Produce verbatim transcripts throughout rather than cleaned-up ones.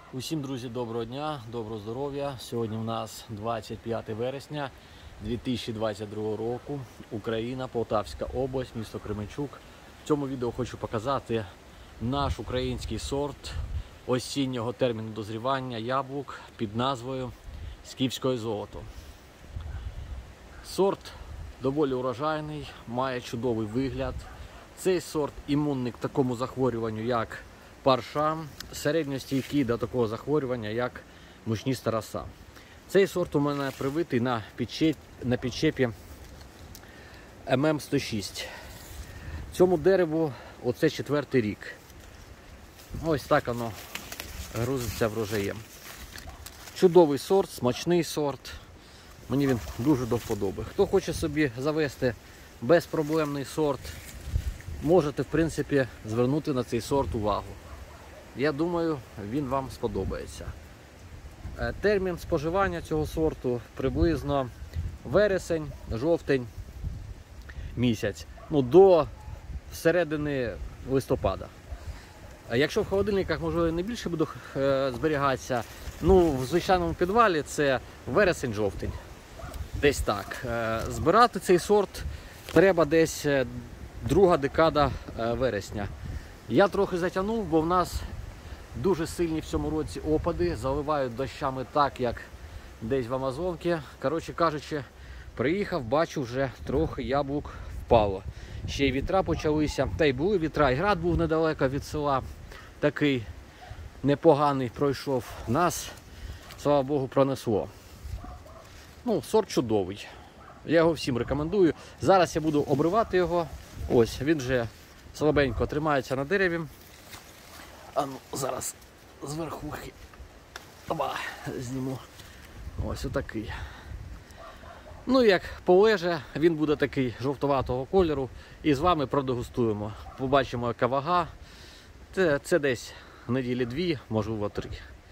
Усім, друзі, доброго дня, доброго здоров'я. Сьогодні у нас двадцять п'яте вересня дві тисячі двадцять другого року. Україна, Полтавська область, місто Кременчук. В цьому відео хочу показати наш український сорт осіннього терміну дозрівання яблук під назвою Скіфське золото. Сорт доволі урожайний, має чудовий вигляд. Цей сорт імунний к такому захворюванню, як парша, середньостійкий до такого захворювання, як мучніста роса. Цей сорт у мене привитий на підчепі, на підчепі ем ем сто шість. Цьому дереву оце четвертий рік. Ось так воно грузиться врожаєм. Чудовий сорт, смачний сорт. Мені він дуже до вподоби. Хто хоче собі завести безпроблемний сорт, можете, в принципі, звернути на цей сорт увагу. Я думаю, він вам сподобається. Термін споживання цього сорту приблизно вересень, жовтень місяць, ну, до середини листопада. Якщо в холодильниках, можливо, не більше буде зберігатися, ну, в звичайному підвалі це вересень-жовтень. Десь так. Збирати цей сорт треба десь друга декада вересня. Я трохи затягнув, бо в нас дуже сильні в цьому році опади, заливають дощами так, як десь в Амазонці. Коротше кажучи, приїхав, бачу, вже трохи яблук впало. Ще й вітра почалися, та й були вітра, і град був недалеко від села. Такий непоганий пройшов. Нас, слава Богу, пронесло. Ну, сорт чудовий. Я його всім рекомендую. Зараз я буду обривати його. Ось, він вже слабенько тримається на дереві. А ну, зараз зверху Оба, зніму. Ось отакий. Ну, як полеже, він буде такий жовтуватого кольору. І з вами продегустуємо. Побачимо, яка вага. Це, це десь неділі дві, можливо три.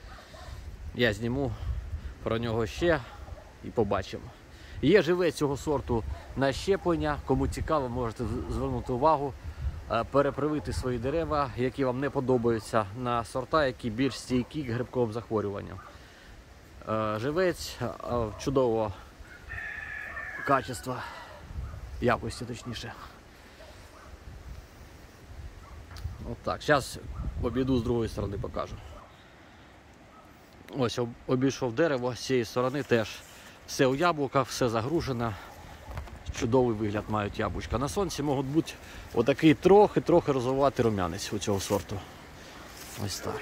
Я зніму про нього ще і побачимо. Є живець цього сорту на щеплення. Кому цікаво, можете звернути увагу, перепривити свої дерева, які вам не подобаються, на сорта, які більш стійкі к грибковим захворюванням. Живець чудового качества, якості точніше. Отак. Зараз обійду з другої сторони, покажу. Ось обійшов дерево, з цієї сторони теж все у яблуках, все загружено. Чудовий вигляд мають яблучка. На сонці можуть бути отакий трохи-трохи розовуватий рум'янець у цього сорту. Ось так.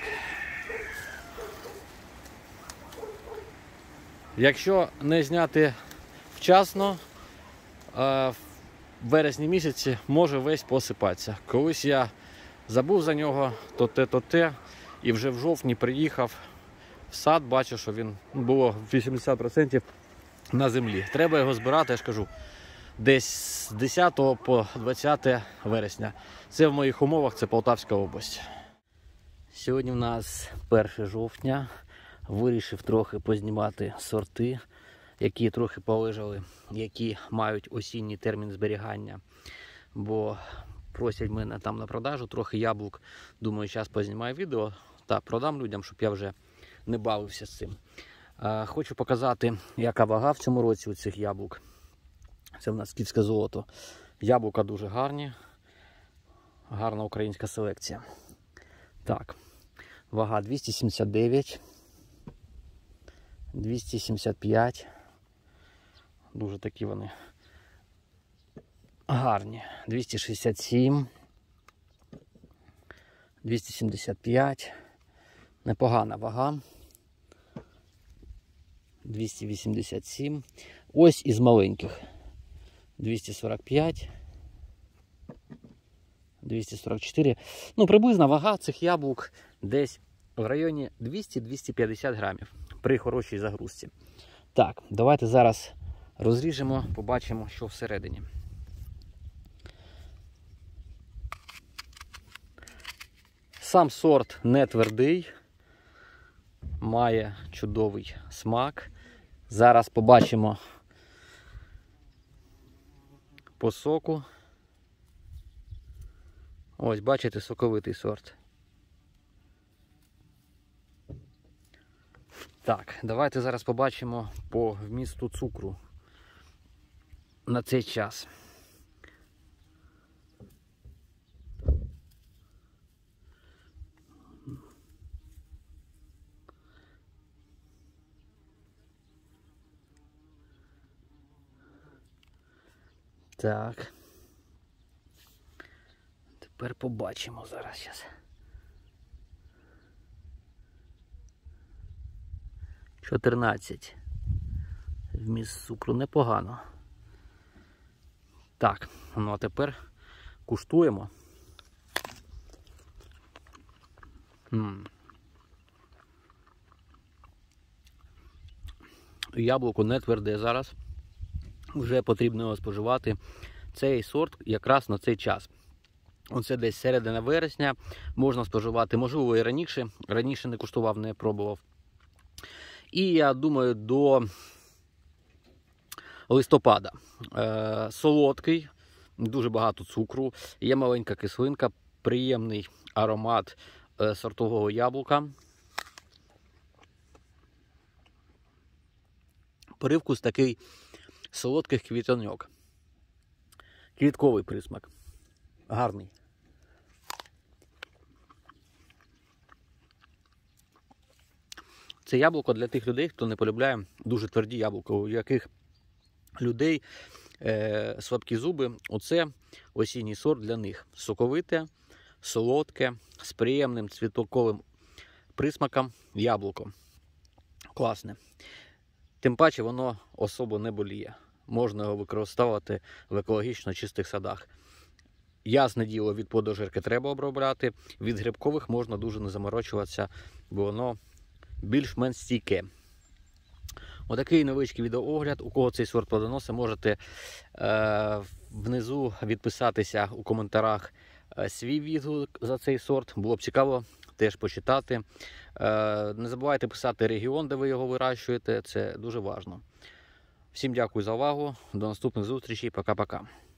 Якщо не зняти вчасно, в вересні місяці може весь посипатися. Колись я забув за нього, то те, то те, і вже в жовтні приїхав в сад, бачу, що він було вісімдесят відсотків на землі. Треба його збирати, я ж кажу, десь з десятого по двадцяте вересня. Це в моїх умовах, це Полтавська область. Сьогодні в нас перше жовтня. Вирішив трохи познімати сорти, які трохи полежали, які мають осінній термін зберігання. Бо просять мене там на продажу трохи яблук. Думаю, зараз познімаю відео та продам людям, щоб я вже не бавився з цим. Хочу показати, яка вага в цьому році у цих яблук. Це в нас Скіфське золото. Яблука дуже гарні. Гарна українська селекція. Так, вага двісті сімдесят дев'ять, двісті сімдесят п'ять. Дуже такі вони гарні. двісті шістдесят сім, двісті сімдесят п'ять. Непогана вага. двісті вісімдесят сім. Ось із маленьких. двісті сорок п'ять, двісті сорок чотири. Ну, приблизна вага цих яблук десь в районі двісті - двісті п'ятдесят грамів при хорошій загрузці. Так, давайте зараз розріжемо, побачимо, що всередині. Сам сорт не твердий, має чудовий смак. Зараз побачимо по соку. Ось, бачите, соковитий сорт. Так, давайте зараз побачимо по вмісту цукру на цей час. Так. Тепер побачимо зараз зараз. чотирнадцять. Вміст цукру непогано. Так, ну а тепер куштуємо. М-м. Яблуко не тверде зараз. Вже потрібно його споживати. Цей сорт якраз на цей час. Оце десь середина вересня можна споживати, можливо і раніше. Раніше не куштував, не пробував. І я думаю, до листопада. Е, солодкий, дуже багато цукру, є маленька кислинка, приємний аромат е, сортового яблука. Привкус такий солодких квітаньок. Квітковий присмак. Гарний. Це яблуко для тих людей, хто не полюбляє дуже тверді яблука, у яких людей е, слабкі зуби. Оце осінній сорт для них. Соковите, солодке, з приємним цвітоковим присмаком яблуко. Класне. Тим паче воно особо не боліє. Можна його використовувати в екологічно чистих садах. Ясне діло, від плодожерки треба обробляти, від грибкових можна дуже не заморочуватися, бо воно більш-менш стійке. Отакий невеличкий відеоогляд. У кого цей сорт плодоносить, можете е, внизу відписатися у коментарях е, свій відгук за цей сорт. Було б цікаво теж почитати. Е, не забувайте писати регіон, де ви його вирощуєте, це дуже важливо. Всім дякую за увагу, до наступних зустрічей, пока-пока.